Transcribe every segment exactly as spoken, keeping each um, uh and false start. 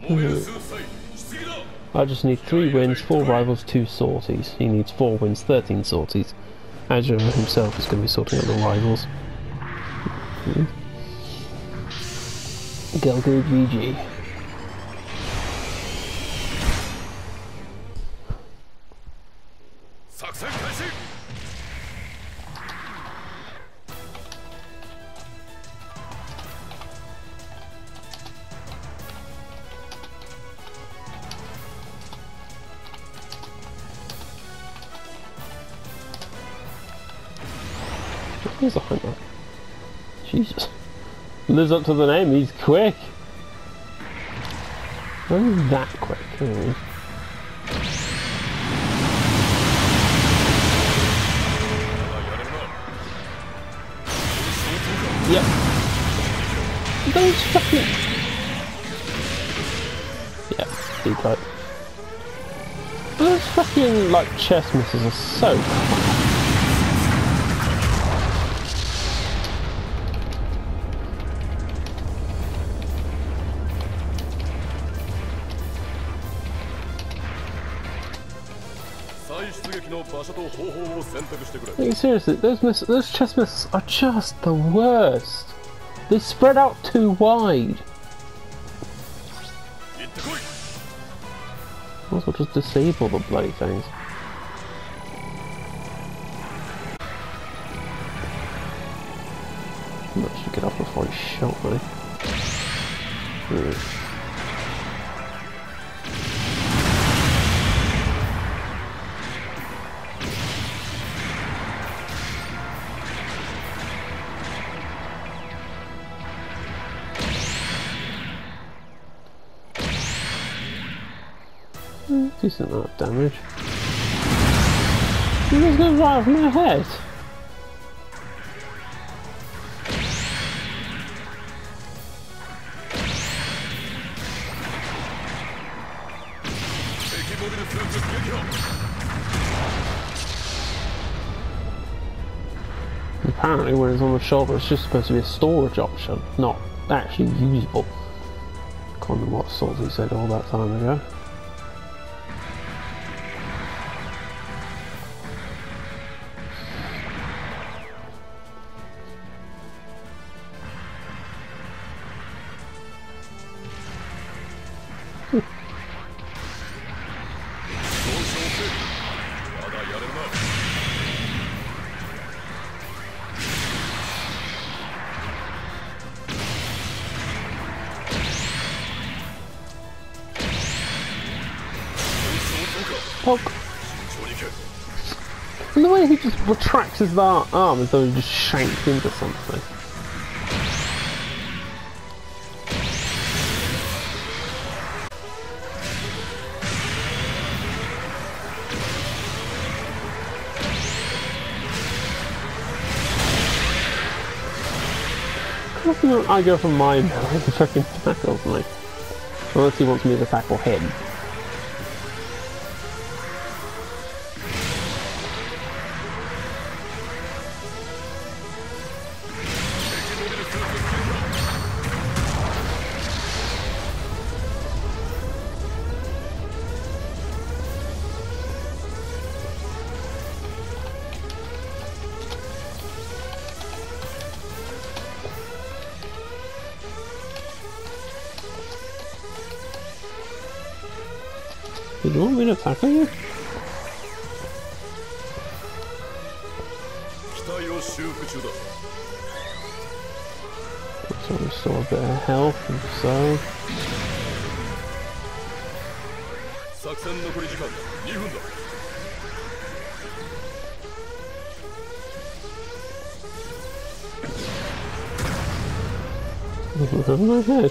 I just need three wins, four rivals, two sorties. He needs four wins, thirteen sorties. Azure himself is going to be sorting out the rivals. Mm. Gelgo G G. He's a hunter. Jesus. Lives up to the name, he's quick. Why is he that quick? Anyway. Yep. Those fucking... Yep, D-type. Those fucking, like, chest misses are so... Like, seriously, those miss those chest misses are just the worst. They spread out too wide. Might as well just disable the bloody things. I should get off before he shot me. Hmm. Decent amount of damage. He was going right off my head. Apparently when it's on the shoulder it's just supposed to be a storage option, not actually usable. I can't remember what Salty said all that time ago. Poke. And the way he just retracts his arm as though he just shanked into something. I go for my melee, he fucking tackles me. Unless he wants me to tackle him. Did you want me to tackle you? So restore a bit of health and so. Over my head.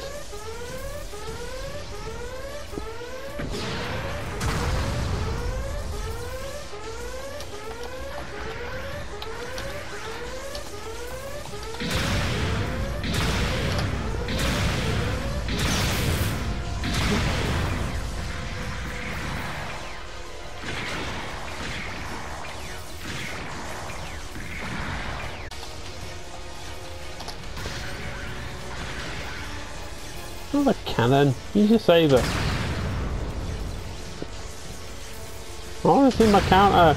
Another cannon. Use your saber. I want to see my counter.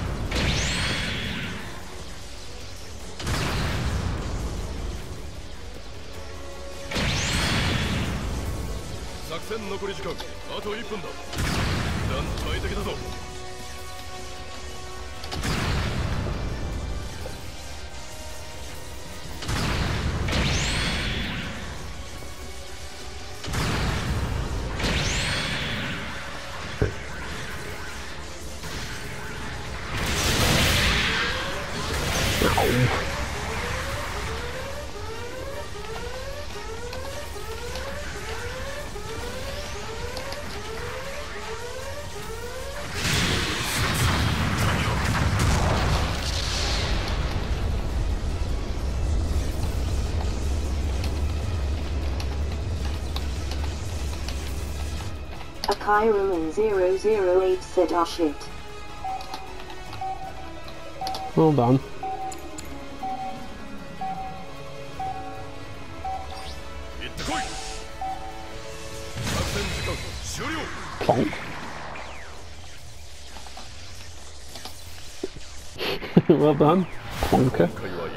Akairuman zero zero eight said, "Oh shit." Well done. Plonk. Well done, Plonker.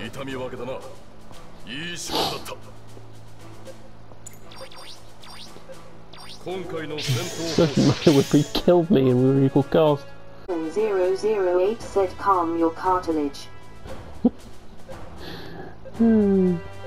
Doesn't matter if he killed me and we were equal cost. zero zero eight said, "Calm your cartilage." Hmm.